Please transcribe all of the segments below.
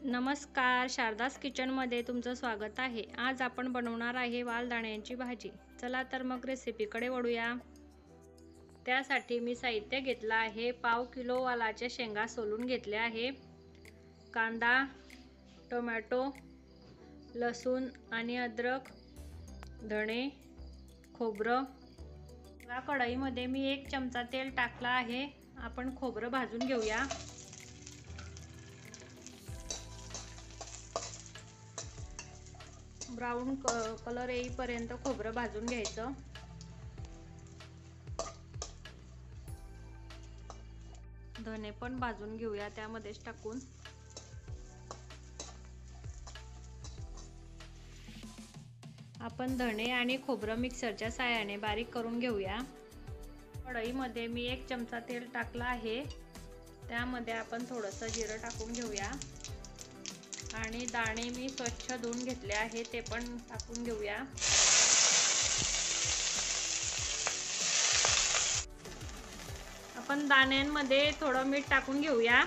नमस्कार, शारदास किचनमध्ये तुमचं स्वागत आहे। आज आपण बनवणार आहे वालदाण्याची भाजी। चला तर मग रेसिपीकडे वळूया। त्यासाठी मी साहित्य घेतलं आहे। पाव किलो वालाच्या शेंगा सोलून घेतल्या आहे, कांदा, टोमॅटो, लसूण आणि अद्रक, धणे, खोबरं। या कढईमध्ये मी 1 चमचा तेल टाकला आहे। आपण खोबरं भाजून घेऊया। ब्राऊन कलर येईपर्यंत खोबरं भाजून घ्यायचं। धने पण भाजून घेऊया त्यामध्येच टाकून। आपण धणे आणि खोबरं मिक्सरच्या साहाय्याने बारीक करून घेऊया। कढईमध्ये मी 1 चमचा तेल टाकला आहे। त्यामध्ये आपण थोडंसं जिरं टाकून घेऊया आणि दाणे मी स्वच्छ धुवून घेतले आहे, ते पण टाकून घेऊया। आपण दाण्यांमध्ये थोडं मीठ टाकून घेऊया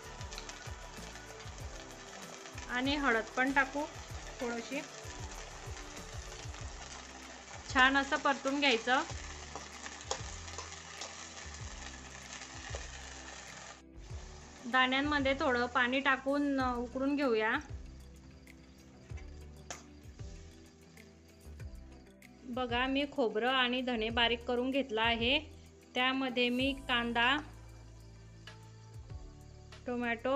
आणि हळद पण टाकू थोडीशी। छान असं परतून घ्यायचं। दाण्यांमध्ये थोडं पाणी टाकून उकळून घेऊया। बघा, मी खोबरं आणि धणे बारीक करून घेतला आहे। त्यामध्ये मी कांदा, टोमॅटो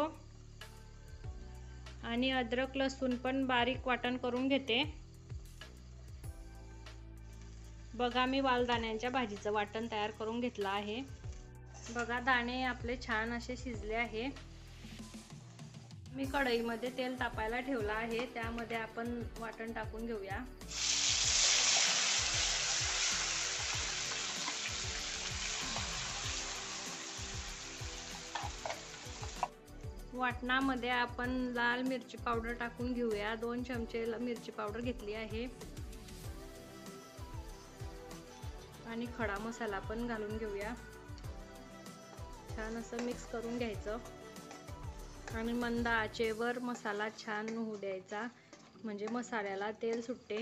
आणि अद्रक लसूण पण बारीक वाटण करून घेते। बघा, मी वालदाण्याच्या भाजीचं वाटण तयार करून घेतलं आहे। बघा, दाणे आपले छान असे शिजले आहे। मी कढईमध्ये तेल तापायला ठेवलं आहे, त्यामध्ये आपण वाटण टाकून घेऊया। वाटणामध्ये आपण लाल मिरची पावडर टाकून घेऊया। 2 चमचे मिरची पावडर घेतली आहे आणि खडा मसाला पण घालून घेऊया। छान असं मिक्स करून घ्यायचं आणि मंद आचेवर मसाला छान होऊ द्यायचा, म्हणजे मसाल्याला तेल सुटते।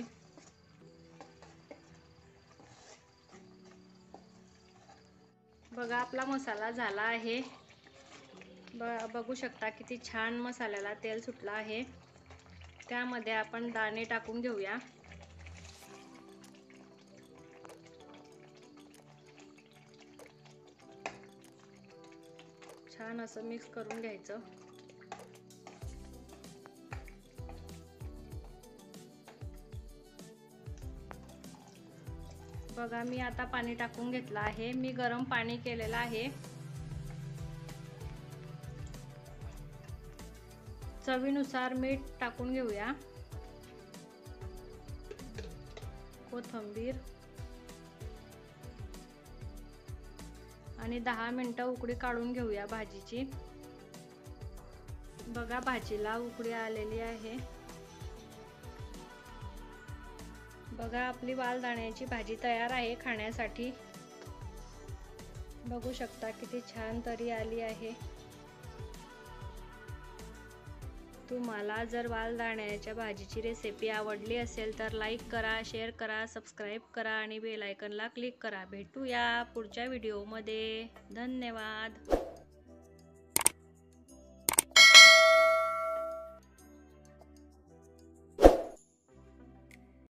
बघा, आपला मसाला झाला आहे। बघू शकता किती छान मसाल्याला तेल सुटलं आहे। त्यामध्ये आपण दाणे टाकून घेऊया। छान असं मिक्स करून घ्यायचं। बघा, मी आता पाणी टाकून घेतलं आहे। मी गरम पाणी केलेलं आहे। चवीनुसार मीठ टाकून घेऊया, कोथिंबीर आणि 10 मिनिटं उकळी काढून घेऊया भाजीची। बघा, भाजीला उकळी आलेली आहे। बघा, आपली वालदाण्याची भाजी तयार आहे खाण्यासाठी। बघू शकता किती छान तरी आली आहे। तुम्हाला जर वालदाण्याच्या भाजीची रेसिपी आवडली असेल तर लाईक करा, शेअर करा, सबस्क्राईब करा आणि बेल आयकॉनला क्लिक करा। भेटूया पुढच्या व्हिडिओमध्ये। धन्यवाद।